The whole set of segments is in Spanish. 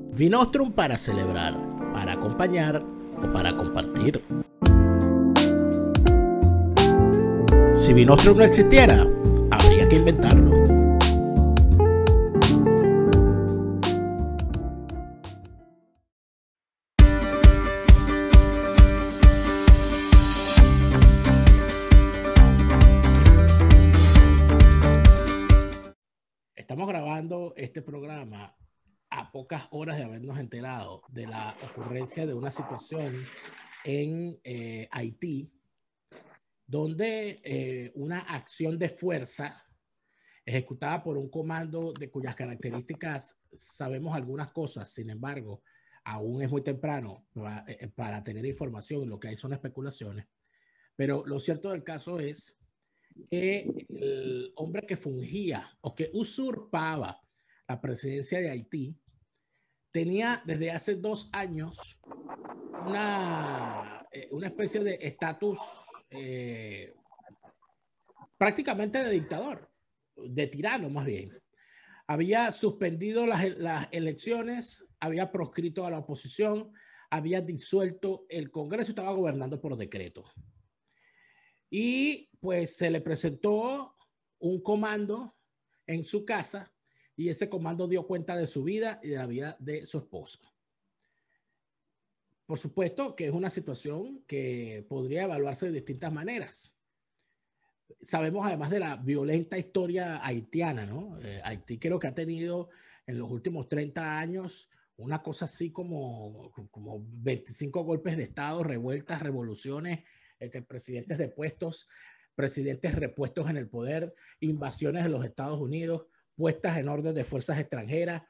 Vinostrum para celebrar, para acompañar o para compartir. Si Vinostrum no existiera, habría que inventarlo. Estamos grabando este programa a pocas horas de habernos enterado de la ocurrencia de una situación en Haití, donde una acción de fuerza ejecutada por un comando de cuyas características sabemos algunas cosas. Sin embargo, aún es muy temprano para tener información. Lo que hay son especulaciones. Pero lo cierto del caso es que el hombre que fungía o que usurpaba la presidencia de Haití tenía desde hace 2 años una especie de estatus prácticamente de dictador, de tirano más bien. Había suspendido las elecciones, había proscrito a la oposición, había disuelto el Congreso, estaba gobernando por decreto. Y pues se le presentó un comando en su casa y ese comando dio cuenta de su vida y de la vida de su esposa. Por supuesto que es una situación que podría evaluarse de distintas maneras. Sabemos además de la violenta historia haitiana, ¿no? Haití creo que ha tenido en los últimos 30 años una cosa así como 25 golpes de Estado, revueltas, revoluciones, presidentes depuestos, presidentes repuestos en el poder, invasiones de los Estados Unidos, puestas en orden de fuerzas extranjeras,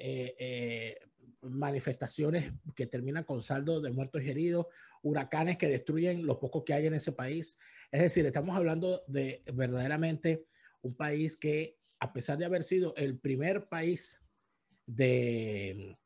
manifestaciones que terminan con saldo de muertos y heridos, huracanes que destruyen lo poco que hay en ese país. Es decir, estamos hablando de verdaderamente un país que, a pesar de haber sido el primer país de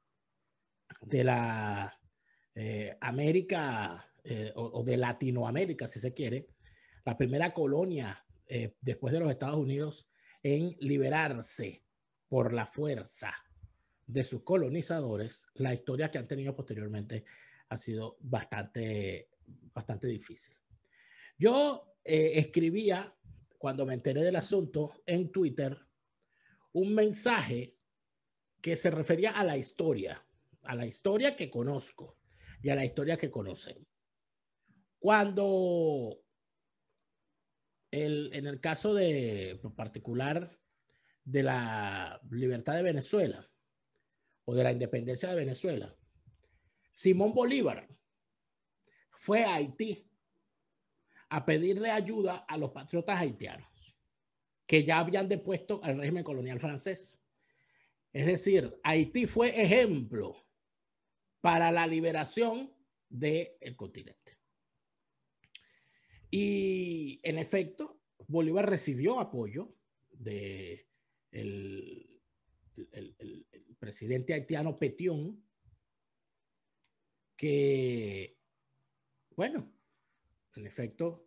la América o de Latinoamérica, si se quiere, la primera colonia después de los Estados Unidos en liberarse por la fuerza de sus colonizadores, la historia que han tenido posteriormente ha sido bastante difícil. Yo escribía, cuando me enteré del asunto, en Twitter, un mensaje que se refería a la historia que conozco y a la historia que conocen. Cuando en el caso particular de la libertad de Venezuela o de la independencia de Venezuela, Simón Bolívar fue a Haití a pedirle ayuda a los patriotas haitianos que ya habían depuesto al régimen colonial francés. Es decir, Haití fue ejemplo para la liberación del continente. Y en efecto, Bolívar recibió apoyo del el presidente haitiano Petion, que, bueno, en efecto,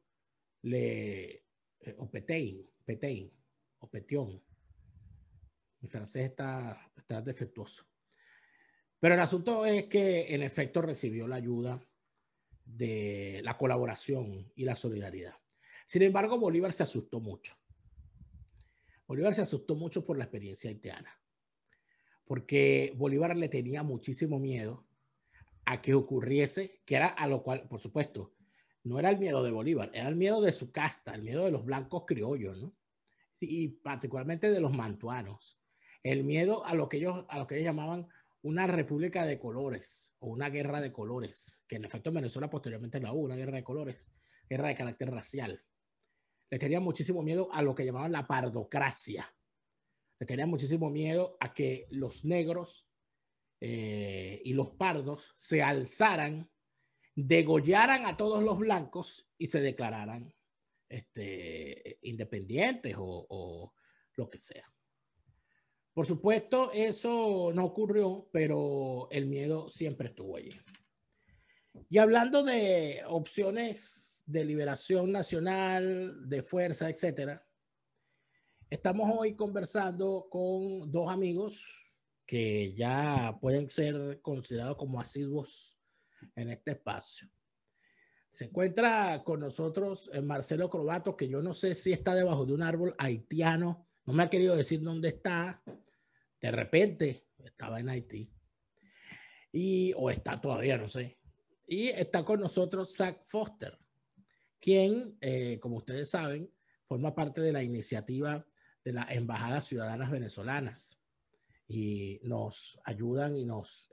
o Petain, o Petion. Mi francés está defectuoso. Pero el asunto es que en efecto recibió la ayuda de la colaboración y la solidaridad. Sin embargo, Bolívar se asustó mucho. Bolívar se asustó mucho por la experiencia haitiana, porque Bolívar le tenía muchísimo miedo a que ocurriese, que era a lo cual, por supuesto, no era el miedo de Bolívar, era el miedo de su casta, el miedo de los blancos criollos, ¿no? Y particularmente de los mantuanos, el miedo a lo que ellos llamaban una república de colores o una guerra de colores, que en efecto en Venezuela posteriormente la hubo, una guerra de colores, guerra de carácter racial. Le tenía muchísimo miedo a lo que llamaban la pardocracia. Le tenía muchísimo miedo a que los negros y los pardos se alzaran, degollaran a todos los blancos y se declararan independientes o lo que sea. Por supuesto, eso no ocurrió, pero el miedo siempre estuvo allí. Y hablando de opciones de liberación nacional, de fuerza, etcétera, estamos hoy conversando con 2 amigos que ya pueden ser considerados como asiduos en este espacio. Se encuentra con nosotros Marcelo Crobato, que yo no sé si está debajo de un árbol haitiano. No me ha querido decir dónde está. De repente estaba en Haití. O está todavía, no sé. Y está con nosotros Zach Foster, quien, como ustedes saben, forma parte de la iniciativa de las Embajadas Ciudadanas Venezolanas y nos ayudan y nos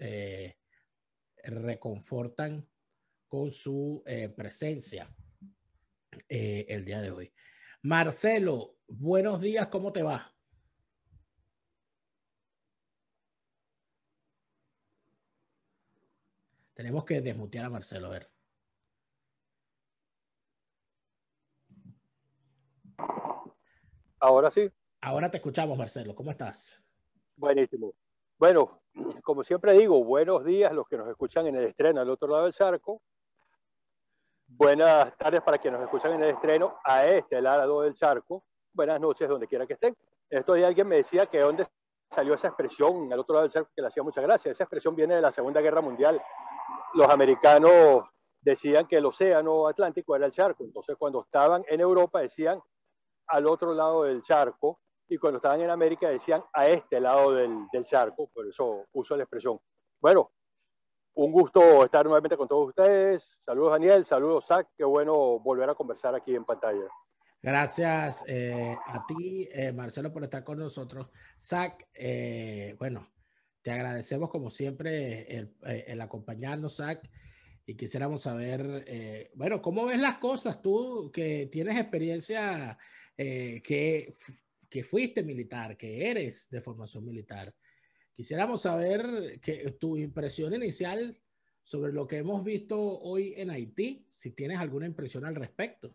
reconfortan con su presencia el día de hoy. Marcelo, buenos días, ¿cómo te va? Tenemos que desmutear a Marcelo, a ver. Ahora sí. Ahora te escuchamos, Marcelo, ¿cómo estás? Buenísimo. Bueno, como siempre digo, buenos días los que nos escuchan en el estreno al otro lado del charco. Buenas tardes para quienes nos escuchan en el estreno a este lado del charco. Buenas noches donde quiera que estén. Esto ya alguien me decía que dónde salió esa expresión al otro lado del charco que le hacía mucha gracia. Esa expresión viene de la Segunda Guerra Mundial. Los americanos decían que el océano Atlántico era el charco. Entonces cuando estaban en Europa decían al otro lado del charco, y cuando estaban en América decían a este lado del charco, por eso uso la expresión. Bueno, un gusto estar nuevamente con todos ustedes. Saludos Daniel, saludos Zach, qué bueno volver a conversar aquí en pantalla. Gracias a ti, Marcelo, por estar con nosotros. Zach, bueno, te agradecemos como siempre el acompañarnos, Zach, y quisiéramos saber, bueno, ¿cómo ves las cosas tú que tienes experiencia, que fuiste militar, que eres de formación militar? Quisiéramos saber tu impresión inicial sobre lo que hemos visto hoy en Haití, si tienes alguna impresión al respecto.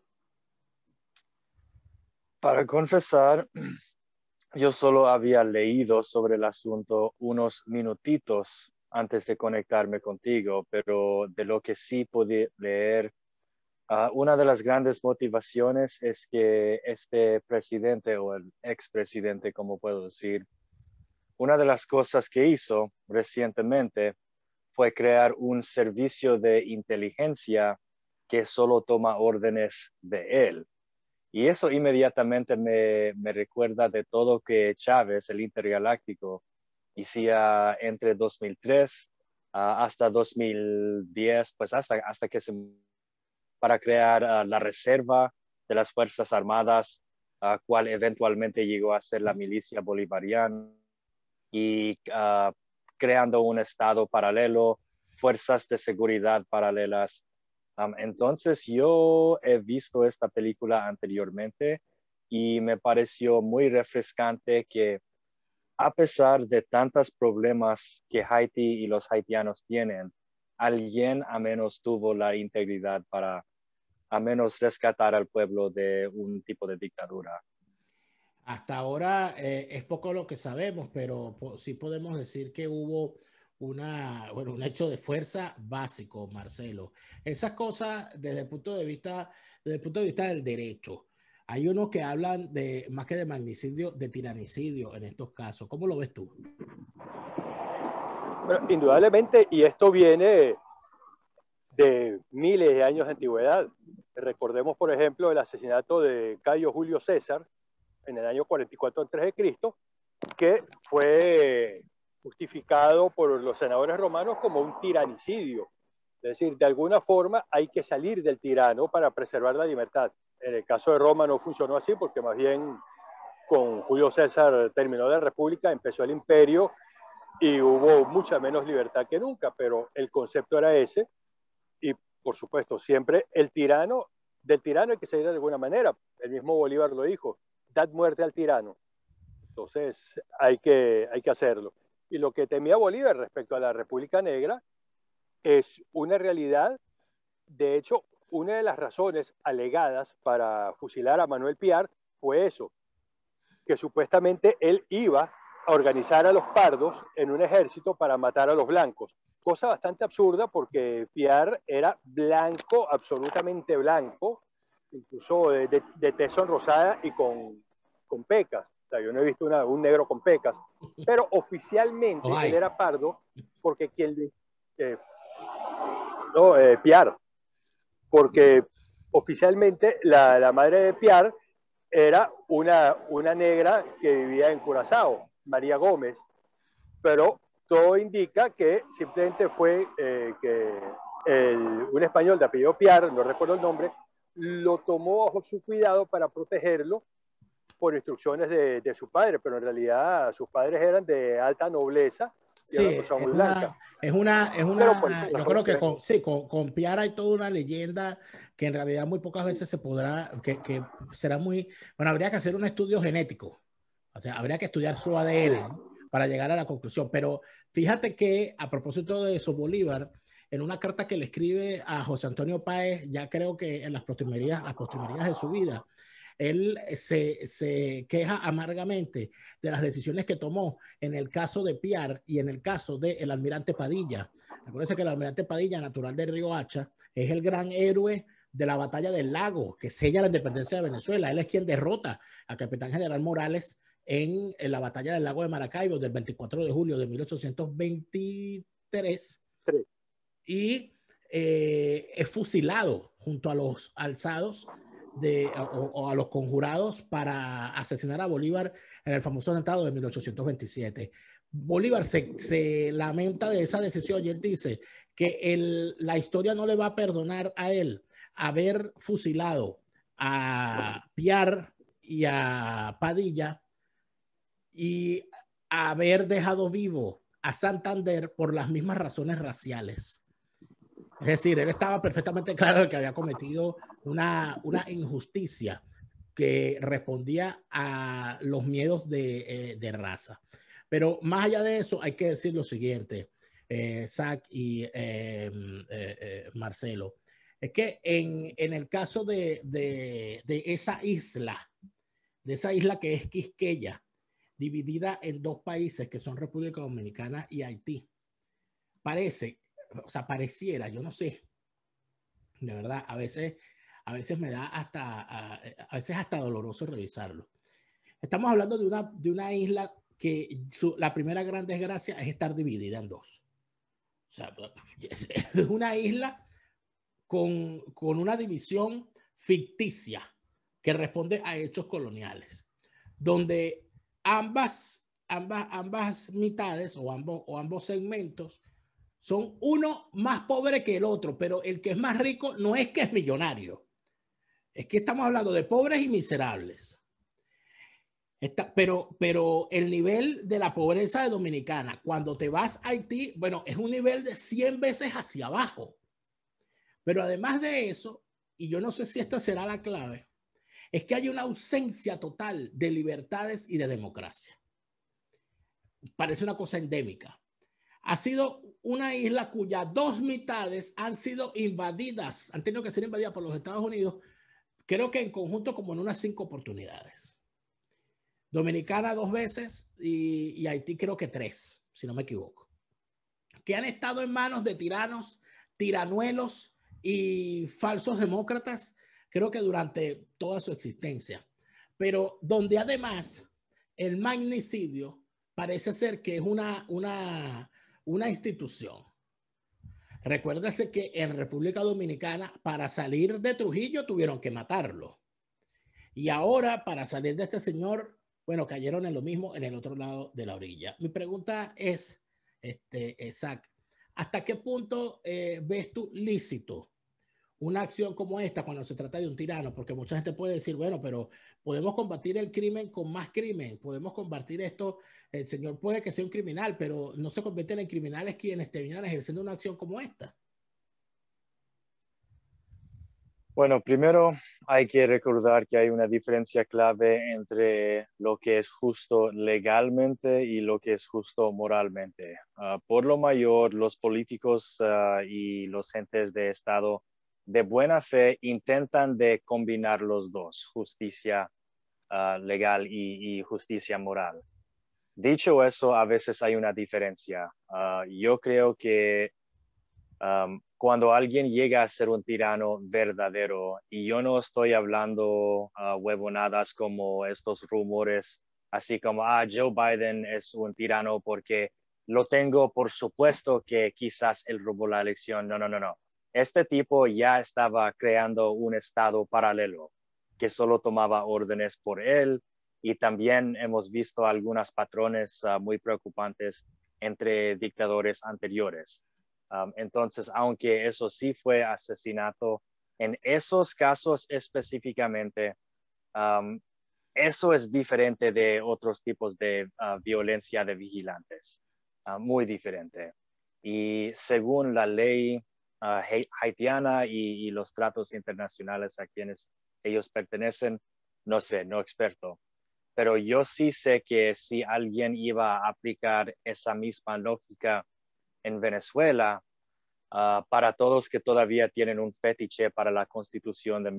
Para confesar, yo solo había leído sobre el asunto unos minutitos antes de conectarme contigo, pero de lo que sí pude leer, una de las grandes motivaciones es que este presidente o el expresidente, como puedo decir, una de las cosas que hizo recientemente fue crear un servicio de inteligencia que solo toma órdenes de él. Y eso inmediatamente me recuerda de todo que Chávez, el intergaláctico, hacía entre 2003 hasta 2010, pues hasta que para crear la reserva de las Fuerzas Armadas, cual eventualmente llegó a ser la milicia bolivariana, y creando un estado paralelo, fuerzas de seguridad paralelas. Entonces yo he visto esta película anteriormente y me pareció muy refrescante que a pesar de tantos problemas que Haití y los haitianos tienen, alguien a menos tuvo la integridad para a menos rescatar al pueblo de un tipo de dictadura. Hasta ahora es poco lo que sabemos, pero sí podemos decir que hubo un hecho de fuerza básico, Marcelo. Esas cosas desde el punto de vista, del derecho. Hay unos que hablan de más que de magnicidio, de tiranicidio en estos casos. ¿Cómo lo ves tú? Bueno, indudablemente, y esto viene de miles de años de antigüedad. Recordemos, por ejemplo, el asesinato de Cayo Julio César en el año 44 a.C., que fue justificado por los senadores romanos como un tiranicidio. Es decir, de alguna forma hay que salir del tirano para preservar la libertad. En el caso de Roma no funcionó así porque más bien con Julio César terminó la república, empezó el imperio y hubo mucha menos libertad que nunca, pero el concepto era ese y por supuesto siempre del tirano hay que salir de alguna manera. El mismo Bolívar lo dijo, dad muerte al tirano. Entonces hay que hacerlo. Y lo que temía Bolívar respecto a la República Negra es una realidad. De hecho, una de las razones alegadas para fusilar a Manuel Piar fue eso, que supuestamente él iba a organizar a los pardos en un ejército para matar a los blancos. Cosa bastante absurda porque Piar era blanco, absolutamente blanco, incluso de tez rosada y con pecas. O sea, yo no he visto un negro con pecas, pero oficialmente él era pardo porque Pierre, porque oficialmente la madre de Pierre era una negra que vivía en Curazao, María Gómez, pero todo indica que simplemente fue que un español de apellido Pierre, no recuerdo el nombre, lo tomó bajo su cuidado para protegerlo por instrucciones de su padre, pero en realidad sus padres eran de alta nobleza y Sí, eran personas muy blancas. yo creo que con Piara hay toda una leyenda que en realidad muy pocas veces se podrá, que será muy, bueno, habría que hacer un estudio genético, o sea, habría que estudiar su ADN, ¿no? Para llegar a la conclusión, pero fíjate que a propósito de eso, Bolívar, en una carta que le escribe a José Antonio Páez, ya creo que en las postrimerías de su vida, él se queja amargamente de las decisiones que tomó en el caso de Piar y en el caso del almirante Padilla. Acuérdense que el almirante Padilla, natural de Río Hacha, es el gran héroe de la batalla del Lago, que sella la independencia de Venezuela. Él es quien derrota al capitán general Morales en la batalla del Lago de Maracaibo del 24 de julio de 1823 y es fusilado junto a los alzados o a los conjurados para asesinar a Bolívar en el famoso atentado de 1827. Bolívar se lamenta de esa decisión y él dice que la historia no le va a perdonar a él haber fusilado a Piar y a Padilla y haber dejado vivo a Santander por las mismas razones raciales. Es decir, él estaba perfectamente claro de que había cometido una injusticia que respondía a los miedos de raza. Pero más allá de eso, hay que decir lo siguiente, Zach y Marcelo, es que en el caso de esa isla que es Quisqueya, dividida en dos países que son República Dominicana y Haití, pareciera, yo no sé, de verdad, a veces me da a veces hasta doloroso revisarlo. Estamos hablando de una isla que la primera gran desgracia es estar dividida en dos. O sea, es una isla con una división ficticia que responde a hechos coloniales, donde ambas mitades o ambos segmentos son uno más pobre que el otro, pero el que es más rico no es que es millonario, es que estamos hablando de pobres y miserables. Pero el nivel de la pobreza de Dominicana, cuando te vas a Haití, bueno, es un nivel de 100 veces hacia abajo. Pero además de eso, y yo no sé si esta será la clave, es que hay una ausencia total de libertades y de democracia. Parece una cosa endémica. Ha sido una isla cuyas dos mitades han sido invadidas, han tenido que ser invadidas por los Estados Unidos, creo que en conjunto como en unas 5 oportunidades. Dominicana 2 veces y Haití creo que 3, si no me equivoco. Que han estado en manos de tiranos, tiranuelos y falsos demócratas, creo que durante toda su existencia. Pero donde además el magnicidio parece ser que es una institución. Recuérdese que en República Dominicana, para salir de Trujillo, tuvieron que matarlo. Y ahora, para salir de este señor, bueno, cayeron en lo mismo en el otro lado de la orilla. Mi pregunta es, Zach, ¿hasta qué punto ves tú lícito una acción como esta cuando se trata de un tirano? Porque mucha gente puede decir, bueno, pero podemos combatir el crimen con más crimen, podemos combatir esto, el señor puede que sea un criminal, pero no se convierten en criminales quienes terminan ejerciendo una acción como esta. Bueno, primero hay que recordar que hay una diferencia clave entre lo que es justo legalmente y lo que es justo moralmente. Por lo mayor, los políticos y los entes de Estado de buena fe intentan de combinar los dos, justicia legal y justicia moral. Dicho eso, a veces hay una diferencia. Yo creo que cuando alguien llega a ser un tirano verdadero, y yo no estoy hablando huevonadas como estos rumores así como, Joe Biden es un tirano porque lo tengo por supuesto que quizás él robó la elección. No, no, no, no. Este tipo ya estaba creando un estado paralelo que solo tomaba órdenes por él, y también hemos visto algunos patrones muy preocupantes entre dictadores anteriores. Entonces, aunque eso sí fue asesinato, en esos casos específicamente, eso es diferente de otros tipos de violencia de vigilantes, muy diferente. Y según la ley haitiana y los tratos internacionales a quienes ellos pertenecen, no sé, no experto. Pero yo sí sé que si alguien iba a aplicar esa misma lógica en Venezuela, para todos que todavía tienen un fetiche para la Constitución de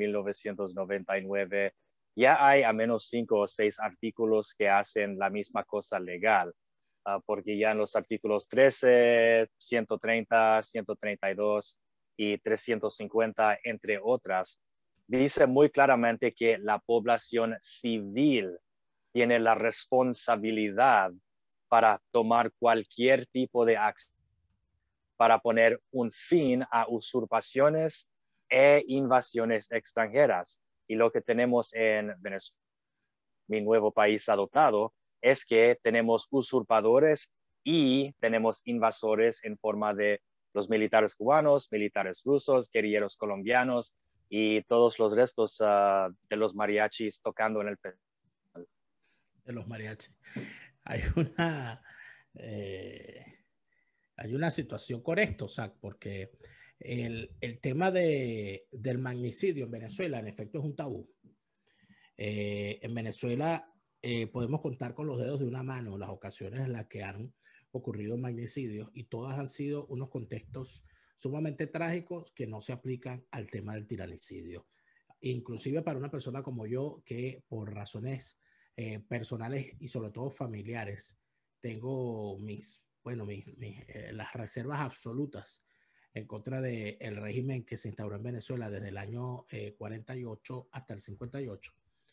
1999, ya hay a menos 5 o 6 artículos que hacen la misma cosa legal, porque ya en los artículos 13, 130, 132 y 350, entre otras, dice muy claramente que la población civil tiene la responsabilidad para tomar cualquier tipo de acción para poner un fin a usurpaciones e invasiones extranjeras. Y lo que tenemos en Venezuela, mi nuevo país adoptado, es que tenemos usurpadores y tenemos invasores en forma de los militares cubanos, militares rusos, guerrilleros colombianos y todos los restos de los mariachis tocando en el festival. De los mariachis. Hay una, eh, hay una situación con esto, Zach, porque el tema del magnicidio en Venezuela, en efecto, es un tabú. En Venezuela podemos contar con los dedos de una mano las ocasiones en las que han ocurrido magnicidios, y todas han sido unos contextos sumamente trágicos que no se aplican al tema del tiranicidio. Inclusive para una persona como yo, que por razones personales y sobre todo familiares, tengo las reservas absolutas en contra del régimen que se instauró en Venezuela desde el año 48 hasta el 58.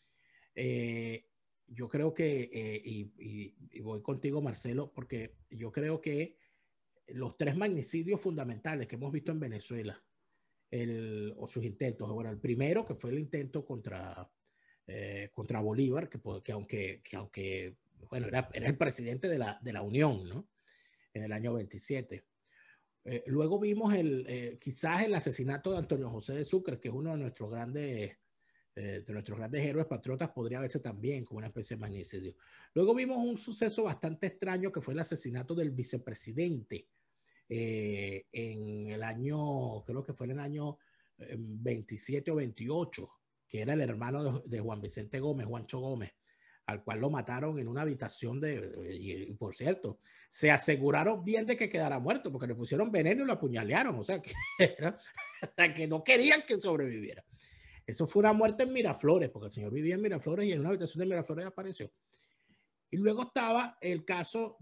Yo creo que, y voy contigo, Marcelo, porque yo creo que los 3 magnicidios fundamentales que hemos visto en Venezuela, o sus intentos, bueno, el primero, que fue el intento contra Bolívar, que aunque bueno, era el presidente de la Unión, ¿no? En el año 27. Luego vimos quizás el asesinato de Antonio José de Sucre, que es uno de nuestros grandes héroes patriotas, podría verse también como una especie de magnicidio. Luego vimos un suceso bastante extraño, que fue el asesinato del vicepresidente en el año, creo que fue en el año 27 o 28, que era el hermano de Juan Vicente Gómez, Juancho Gómez, al cual lo mataron en una habitación y por cierto, se aseguraron bien de que quedara muerto, porque le pusieron veneno y lo apuñalearon, o sea que no querían que sobreviviera. Eso fue una muerte en Miraflores, porque el señor vivía en Miraflores y en una habitación de Miraflores apareció. Y luego estaba el caso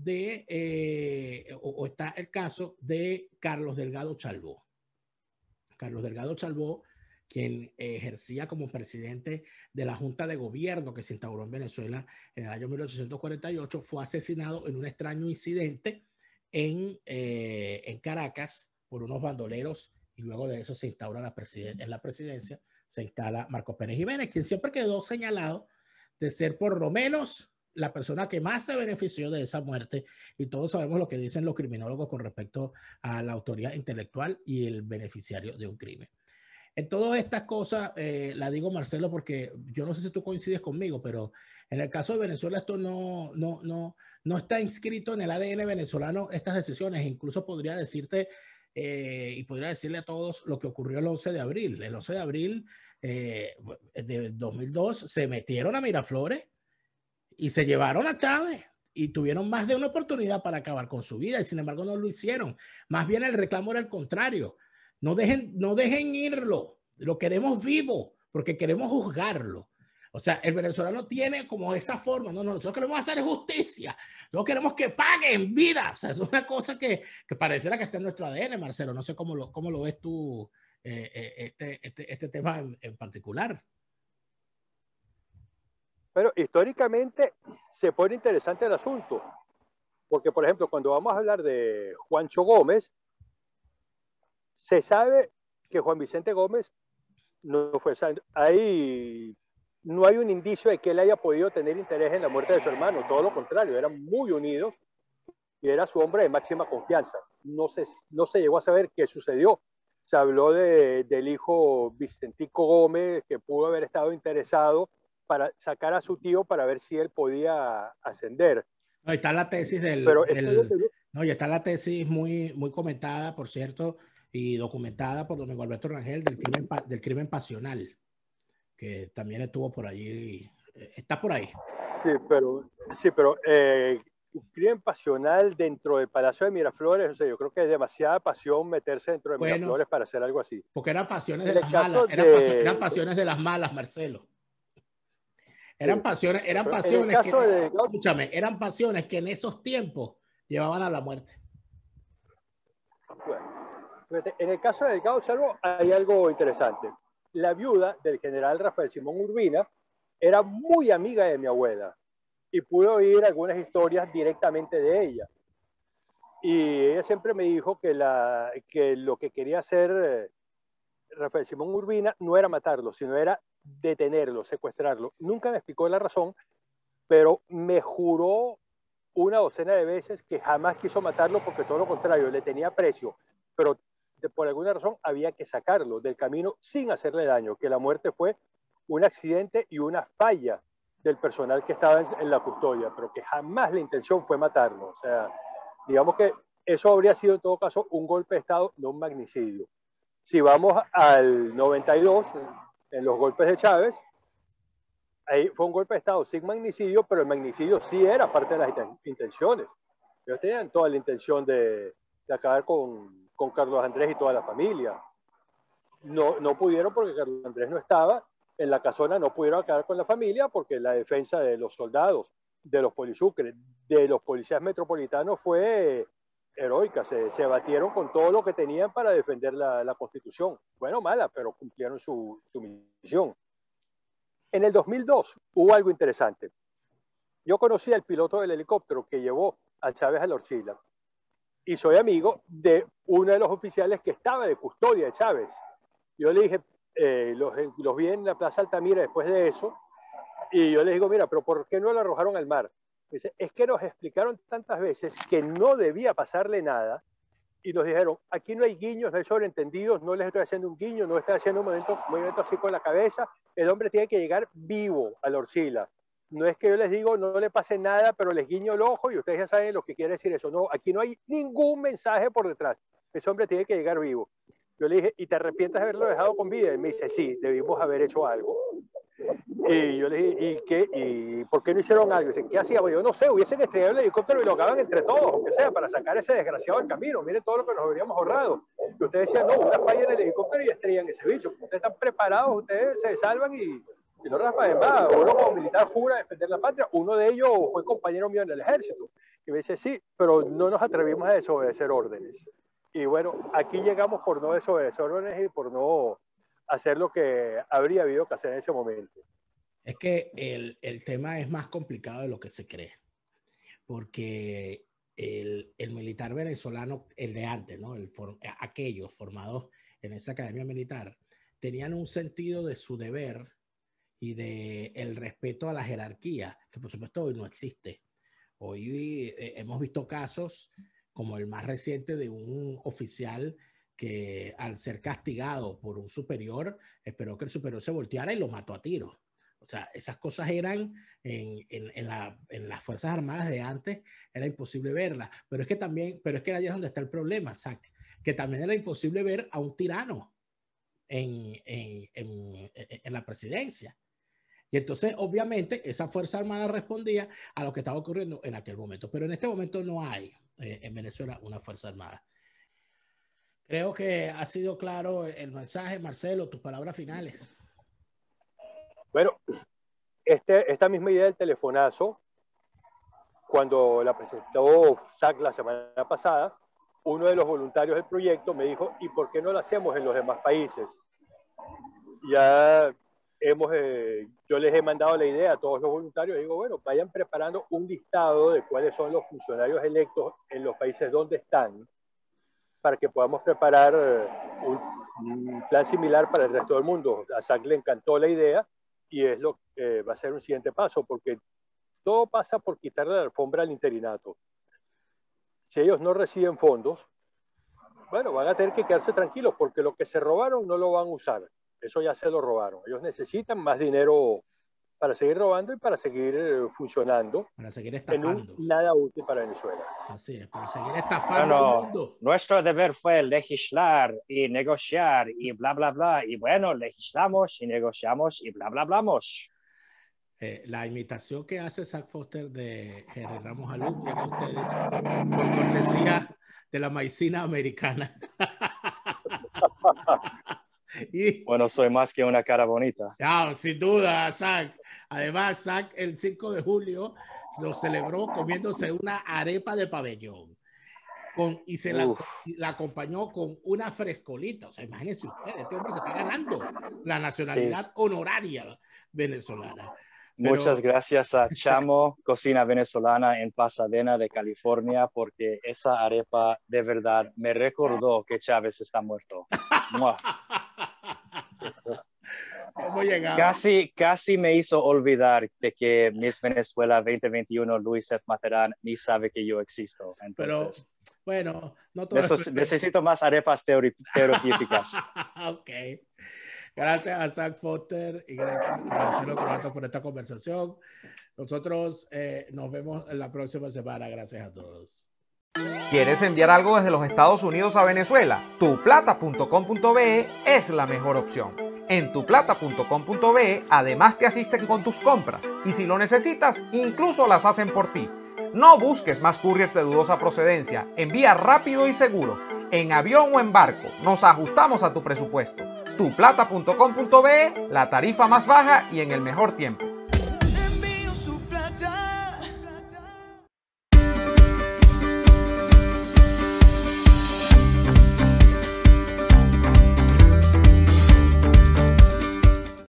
está el caso de Carlos Delgado Chalbó. Carlos Delgado Chalbó, quien ejercía como presidente de la Junta de Gobierno que se instauró en Venezuela en el año 1848, fue asesinado en un extraño incidente en Caracas por unos bandoleros, y luego de eso se instaura en la presidencia, se instala Marcos Pérez Jiménez, quien siempre quedó señalado de ser por lo menos la persona que más se benefició de esa muerte, y todos sabemos lo que dicen los criminólogos con respecto a la autoría intelectual y el beneficiario de un crimen. En todas estas cosas, la digo, Marcelo, porque yo no sé si tú coincides conmigo, pero en el caso de Venezuela esto no está inscrito en el ADN venezolano, estas decisiones. Incluso podría decirte y podría decirle a todos lo que ocurrió el 11 de abril. El 11 de abril de 2002 se metieron a Miraflores y se llevaron a Chávez, y tuvieron más de una oportunidad para acabar con su vida, y sin embargo no lo hicieron. Más bien el reclamo era el contrario. No dejen irlo, lo queremos vivo, porque queremos juzgarlo. O sea, el venezolano tiene como esa forma, no, nosotros queremos hacer justicia, no queremos que paguen vida. O sea, es una cosa que pareciera que está en nuestro ADN, Marcelo. No sé cómo lo ves tú, este tema en particular. Pero históricamente se pone interesante el asunto, porque por ejemplo, cuando vamos a hablar de Juancho Gómez, se sabe que Juan Vicente Gómez no fue santo. Ahí no hay un indicio de que él haya podido tener interés en la muerte de su hermano, todo lo contrario, eran muy unidos y era su hombre de máxima confianza. No se llegó a saber qué sucedió. Se habló del hijo Vicentico Gómez, que pudo haber estado interesado para sacar a su tío para ver si él podía ascender. No, está la tesis no, y está la tesis muy comentada, por cierto, y documentada por Domingo Alberto Rangel del crimen pasional, que también estuvo por allí, está por ahí. Sí, pero un crimen pasional dentro del Palacio de Miraflores, o sea, yo creo que es demasiada pasión meterse dentro de Miraflores para hacer algo así. Porque eran pasiones de las malas, eran pasiones de las malas, Marcelo. Eran pasiones escúchame, eran pasiones que en esos tiempos llevaban a la muerte. Bueno, en el caso de Delgado Salvo hay algo interesante. La viuda del general Rafael Simón Urbina era muy amiga de mi abuela y pude oír algunas historias directamente de ella. Y ella siempre me dijo que lo que quería hacer Rafael Simón Urbina no era matarlo, sino era detenerlo, secuestrarlo. Nunca me explicó la razón, pero me juró una docena de veces que jamás quiso matarlo porque todo lo contrario, le tenía aprecio, pero por alguna razón había que sacarlo del camino sin hacerle daño, que la muerte fue un accidente y una falla del personal que estaba en la custodia, pero que jamás la intención fue matarlo. O sea, digamos que eso habría sido en todo caso un golpe de Estado, no un magnicidio. Si vamos al 92, en los golpes de Chávez, ahí fue un golpe de Estado sin magnicidio, pero el magnicidio sí era parte de las intenciones. Ellos tenían toda la intención de acabar con Carlos Andrés y toda la familia. No pudieron porque Carlos Andrés no estaba. En la casona no pudieron acabar con la familia porque la defensa de los soldados, de los polisucres, de los policías metropolitanos fue heroica. Se batieron con todo lo que tenían para defender la Constitución. Bueno, mala, pero cumplieron su misión. En el 2002 hubo algo interesante. Yo conocí al piloto del helicóptero que llevó a Chávez a la Orchila y soy amigo de uno de los oficiales que estaba de custodia de Chávez. Yo le dije, los vi en la Plaza Altamira después de eso, y yo les digo, mira, pero ¿por qué no lo arrojaron al mar? Dice, es que nos explicaron tantas veces que no debía pasarle nada, y nos dijeron, aquí no hay guiños, no hay sobreentendidos, no les estoy haciendo un guiño, no estoy haciendo un movimiento así con la cabeza, el hombre tiene que llegar vivo a la Orchila. No es que yo les digo, no le pase nada, pero les guiño el ojo y ustedes ya saben lo que quiere decir eso. No, aquí no hay ningún mensaje por detrás. Ese hombre tiene que llegar vivo. Yo le dije, ¿y te arrepientes de haberlo dejado con vida? Y me dice, sí, debimos haber hecho algo. Y yo le dije, ¿y por qué no hicieron algo? Y dice, ¿qué hacíamos? Yo no sé, hubiesen estrellado el helicóptero y lo acaban entre todos, aunque sea, para sacar ese desgraciado del camino. Miren todo lo que nos habríamos ahorrado. Y ustedes decían, no, una falla en el helicóptero y estrellan ese bicho. Ustedes están preparados, ustedes se salvan y no raspan más. Uno como militar jura defender la patria. Uno de ellos fue compañero mío en el ejército. Y me dice, sí, pero no nos atrevimos a desobedecer órdenes. Y bueno, aquí llegamos por no desobedecer órdenes y por no hacer lo que habría habido que hacer en ese momento. Es que el tema es más complicado de lo que se cree, porque el militar venezolano, el de antes, ¿no? Aquellos formados en esa academia militar, tenían un sentido de su deber y de el respeto a la jerarquía, que por supuesto hoy no existe. Hoy hemos visto casos como el más reciente de un oficial que al ser castigado por un superior, esperó que el superior se volteara y lo mató a tiros. O sea, esas cosas eran en las Fuerzas Armadas de antes, era imposible verlas. Pero es que allá es donde está el problema, Zach, que también era imposible ver a un tirano en la presidencia. Y entonces, obviamente, esa Fuerza Armada respondía a lo que estaba ocurriendo en aquel momento. Pero en este momento no hay en Venezuela una Fuerza Armada. Creo que ha sido claro el mensaje. Marcelo, tus palabras finales. Bueno, esta misma idea del telefonazo, cuando la presentó SAC la semana pasada, uno de los voluntarios del proyecto me dijo, ¿y por qué no lo hacemos en los demás países? Ya yo les he mandado la idea a todos los voluntarios, digo, bueno, vayan preparando un listado de cuáles son los funcionarios electos en los países donde están, para que podamos preparar un plan similar para el resto del mundo. A Zach le encantó la idea y es lo que va a ser un siguiente paso, porque todo pasa por quitarle la alfombra al interinato. Si ellos no reciben fondos, bueno, van a tener que quedarse tranquilos, porque lo que se robaron no lo van a usar. Eso ya se lo robaron. Ellos necesitan más dinero para seguir robando y para seguir funcionando. Para seguir estafando. Nada útil para Venezuela. Así es, para seguir estafando al mundo. Nuestro deber fue legislar y negociar y bla, bla, bla. Y bueno, legislamos y negociamos y bla, bla, blamos. La imitación que hace Zach Foster de Henry Ramos Alum llega a ustedes por cortesía de la maicina americana. Y, bueno, soy más que una cara bonita. No, sin duda, Zach. Además, Zach el 5 de julio lo celebró comiéndose una arepa de pabellón. Y se la acompañó con una frescolita. O sea, imagínense ustedes, este hombre se está ganando la nacionalidad honoraria venezolana. Muchas gracias a Chamo, Cocina Venezolana en Pasadena de California, porque esa arepa de verdad me recordó que Chávez está muerto. Casi me hizo olvidar de que Miss Venezuela 2021, Luis F. Materán, ni sabe que yo existo. Entonces, pero, bueno, no todo necesito más arepas terapéuticas. Ok. Gracias a Zach Foster y gracias a Marcelo Croato por esta conversación. Nosotros nos vemos en la próxima semana. Gracias a todos. ¿Quieres enviar algo desde los Estados Unidos a Venezuela? Tuplata.com.be es la mejor opción. En tuplata.com.be además te asisten con tus compras y si lo necesitas, incluso las hacen por ti. No busques más couriers de dudosa procedencia. Envía rápido y seguro. En avión o en barco. Nos ajustamos a tu presupuesto. Tuplata.com.be, la tarifa más baja y en el mejor tiempo.